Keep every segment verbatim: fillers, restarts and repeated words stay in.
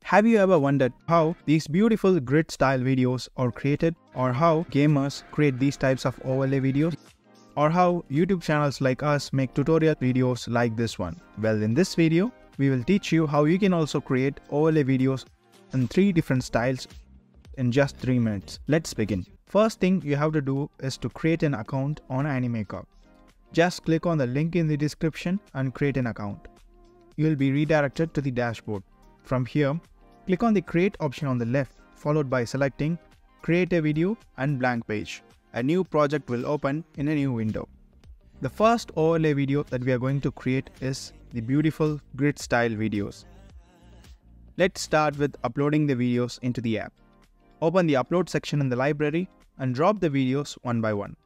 Have you ever wondered how these beautiful grid style videos are created, or how gamers create these types of overlay videos, or how YouTube channels like us make tutorial videos like this one? Well, in this video, we will teach you how you can also create overlay videos in three different styles in just three minutes. Let's begin. First thing you have to do is to create an account on Animaker. Just click on the link in the description and create an account. You will be redirected to the dashboard. From here, click on the create option on the left, followed by selecting create a video and blank page. A new project will open in a new window. The first overlay video that we are going to create is the beautiful grid style videos. Let's start with uploading the videos into the app. Open the upload section in the library and drop the videos one by one.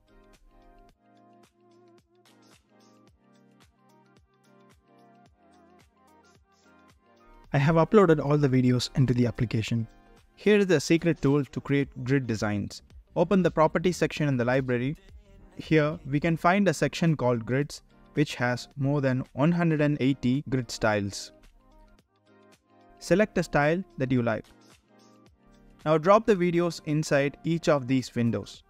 I have uploaded all the videos into the application. Here is the secret tool to create grid designs. Open the properties section in the library. Here we can find a section called grids, which has more than one hundred eighty grid styles. Select a style that you like. Now drop the videos inside each of these windows.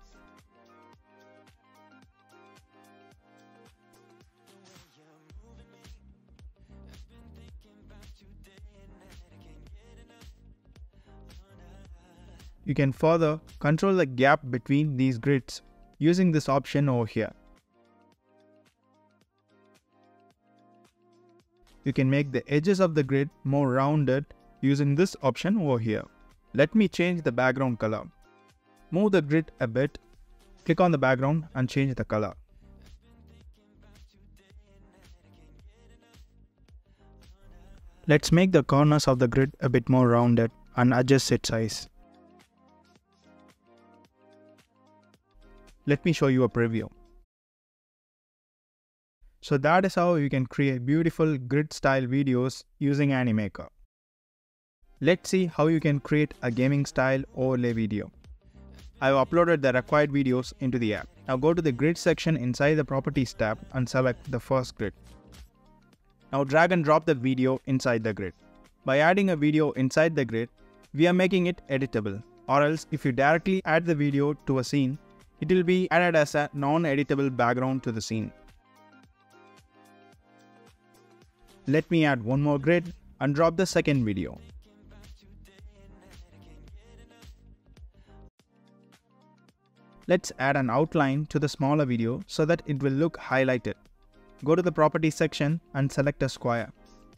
You can further control the gap between these grids using this option over here. You can make the edges of the grid more rounded using this option over here. Let me change the background color. Move the grid a bit, click on the background and change the color. Let's make the corners of the grid a bit more rounded and adjust its size. Let me show you a preview. So that is how you can create beautiful grid style videos using Animaker. Let's see how you can create a gaming style overlay video. I have uploaded the required videos into the app. Now go to the grid section inside the properties tab and select the first grid. Now drag and drop the video inside the grid. By adding a video inside the grid, we are making it editable. Or else if you directly add the video to a scene, it will be added as a non-editable background to the scene. Let me add one more grid and drop the second video. Let's add an outline to the smaller video so that it will look highlighted. Go to the properties section and select a square.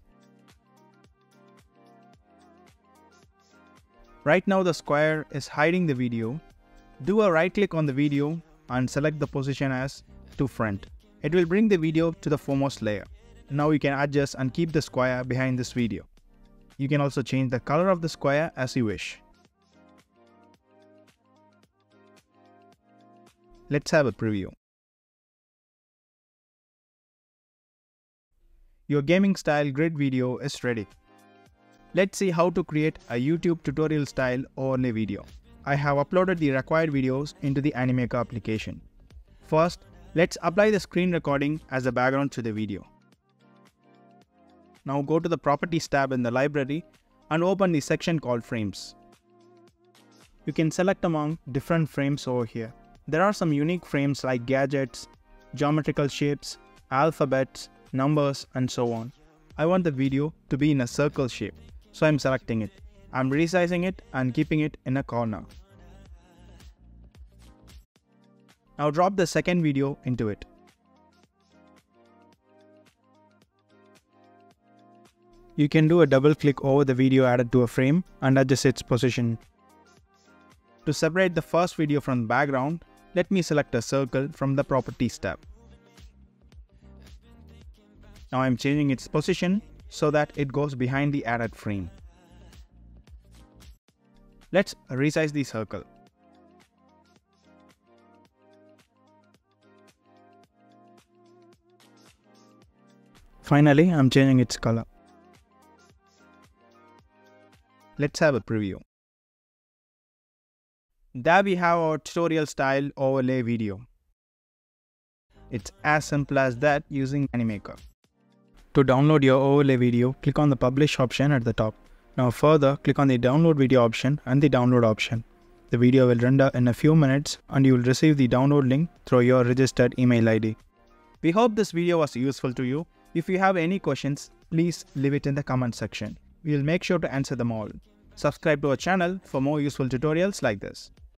Right now the square is hiding the video. Do a right click on the video and select the position as to front. It will bring the video to the foremost layer. Now you can adjust and keep the square behind this video. You can also change the color of the square as you wish. Let's have a preview. Your gaming style grid video is ready. Let's see how to create a YouTube tutorial style overlay video. I have uploaded the required videos into the Animaker application. First, let's apply the screen recording as a background to the video. Now go to the Properties tab in the library and open the section called Frames. You can select among different frames over here. There are some unique frames like gadgets, geometrical shapes, alphabets, numbers, and so on. I want the video to be in a circle shape, so I'm selecting it. I'm resizing it and keeping it in a corner. Now drop the second video into it. You can do a double click over the video added to a frame and adjust its position. To separate the first video from the background, let me select a circle from the Properties tab. Now I'm changing its position so that it goes behind the added frame. Let's resize the circle. Finally, I'm changing its color. Let's have a preview. There we have our tutorial style overlay video. It's as simple as that using Animaker. To download your overlay video, click on the publish option at the top. Now further, click on the download video option and the download option. The video will render in a few minutes and you will receive the download link through your registered email I D. We hope this video was useful to you. If you have any questions, please leave it in the comment section. We will make sure to answer them all. Subscribe to our channel for more useful tutorials like this.